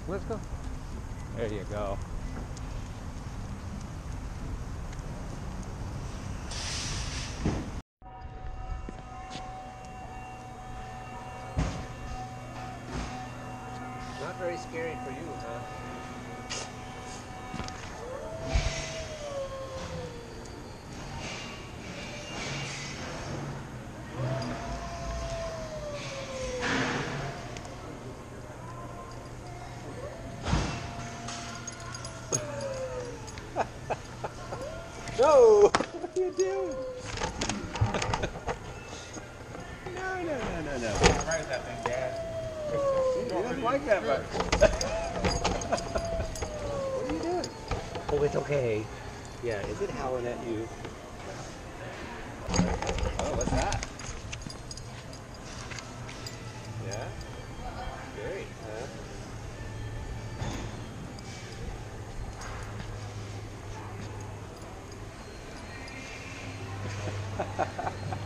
Let's go. There you go. Not very scary for you, huh? No! What are you doing? No. Right at that thing, Dad. He doesn't like that much. What are you doing? Oh, it's okay. Yeah, is it howling at you? Oh, what's that? Yeah? Great, huh?